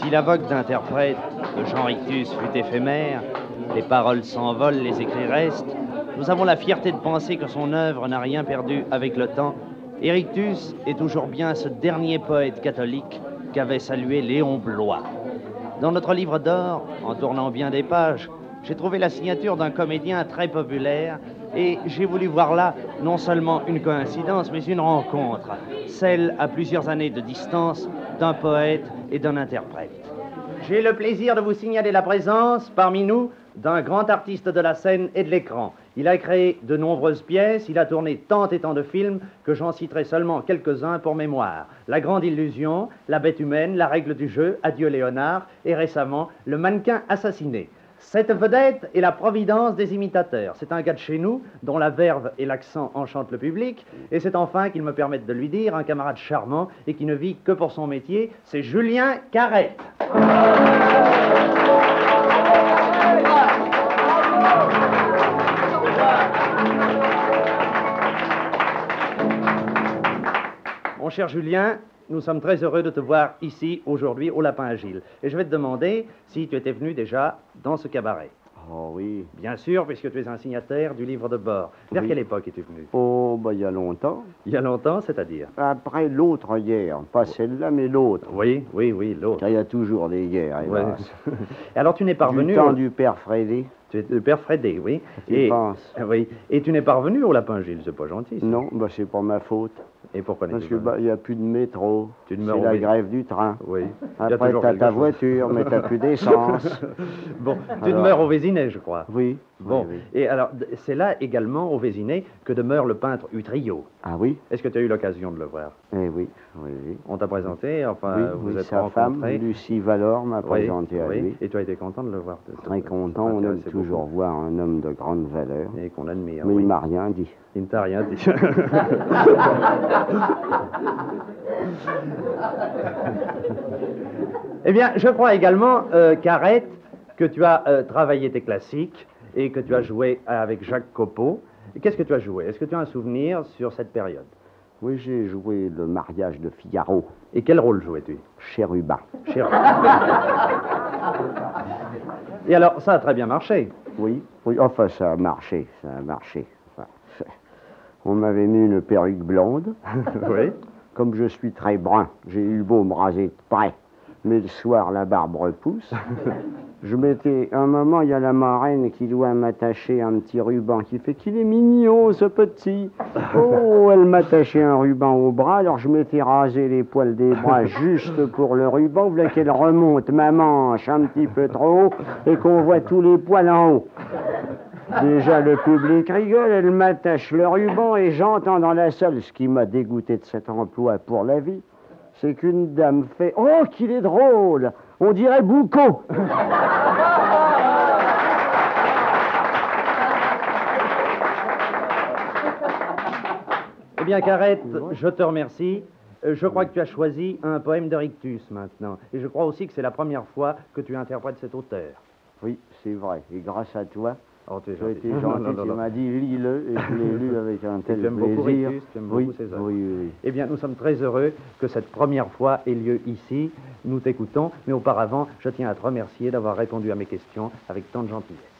Si la vogue d'interprète de Jean Rictus fut éphémère, les paroles s'envolent, les écrits restent, nous avons la fierté de penser que son œuvre n'a rien perdu avec le temps, et Rictus est toujours bien ce dernier poète catholique qu'avait salué Léon Bloy. Dans notre livre d'or, en tournant bien des pages, j'ai trouvé la signature d'un comédien très populaire et j'ai voulu voir là non seulement une coïncidence, mais une rencontre, celle à plusieurs années de distance d'un poète et d'un interprète. J'ai le plaisir de vous signaler la présence parmi nous d'un grand artiste de la scène et de l'écran. Il a créé de nombreuses pièces, il a tourné tant et tant de films que j'en citerai seulement quelques-uns pour mémoire. La Grande Illusion, La Bête Humaine, La Règle du Jeu, Adieu Léonard et récemment Le Mannequin Assassiné. Cette vedette est la providence des imitateurs. C'est un gars de chez nous, dont la verve et l'accent enchantent le public, et c'est enfin, qu'il me permette de lui dire, un camarade charmant et qui ne vit que pour son métier, c'est Julien Carrette. Mon cher Julien, nous sommes très heureux de te voir ici, aujourd'hui, au Lapin Agile. Et je vais te demander si tu étais venu déjà dans ce cabaret. Oh oui. Bien sûr, puisque tu es un signataire du livre de bord. Vers Oui. quelle époque es-tu venu? Oh, il y a longtemps. Il y a longtemps, c'est-à-dire? Après l'autre guerre, pas celle-là, mais l'autre. Oui, l'autre. Car il y a toujours des guerres, Ouais. hélas. Et alors tu n'es pas revenu... Du temps du père Frédé. Tu es le père Frédé, oui. Tu penses? Oui. Et tu n'es pas revenu au Lapin Gilles, c'est pas gentil. Ça. Non, c'est pas ma faute. Et pourquoi Parce n'es-tu que pas venu? il n'y a plus de métro. Tu C'est demeures au la métro. grève du train. Oui. Il y a Après, toujours t'as quelque ta chose. voiture, mais t'as plus d'essence. Bon, tu Alors- demeures au Vésinet, je crois. Oui. Bon, Oui. et alors, c'est là également, au Vésinet, que demeure le peintre Utrillo. Ah oui? Est-ce que tu as eu l'occasion de le voir? Eh oui, oui, oui. On t'a présenté, enfin, Oui, vous oui, êtes sa femme, rencontrés. Lucie Valor, m'a Oui, présenté à oui. lui. Et tu as été content de le voir? Très content, on aime toujours voir un homme de grande valeur. Et qu'on admire, Mais oui. il m'a rien dit. Il ne t'a rien dit. Eh bien, je crois également, Carrette, que tu as travaillé tes classiques et que tu as joué avec Jacques Copeau. Et qu'est-ce que tu as joué? Est-ce que tu as un souvenir sur cette période? Oui, j'ai joué le mariage de Figaro, Et quel rôle jouais-tu? Chérubin. Cher. Et alors, ça a très bien marché. Oui, oui, enfin ça a marché, ça a marché. Enfin, on m'avait mis une perruque blonde. Oui. Comme je suis très brun, j'ai eu beau me raser de près, mais le soir la barbe repousse. Je m'étais, un moment, il y a la marraine qui doit m'attacher un petit ruban qui fait qu'il est mignon ce petit. Oh, elle m'attachait un ruban au bras, alors je m'étais rasé les poils des bras juste pour le ruban, voilà qu'elle remonte ma manche un petit peu trop haut et qu'on voit tous les poils en haut. Déjà le public rigole, elle m'attache le ruban et j'entends dans la salle, ce qui m'a dégoûté de cet emploi pour la vie, c'est qu'une dame fait « Oh, qu'il est drôle! On dirait Boucault !» Eh bien, Carrette, je te remercie. Je crois que tu as choisi un poème de Rictus maintenant. Et je crois aussi que c'est la première fois que tu interprètes cet auteur. Oui, c'est vrai, et grâce à toi, Oh, tu es tu as gentil. été gentil, tu m'as dit lis-le, et je l'ai lu avec un tel Tu aimes plaisir. beaucoup Rictus, tu aimes oui, beaucoup ses œuvres. oui, oui. Eh bien, nous sommes très heureux que cette première fois ait lieu ici. Nous t'écoutons, mais auparavant, je tiens à te remercier d'avoir répondu à mes questions avec tant de gentillesse.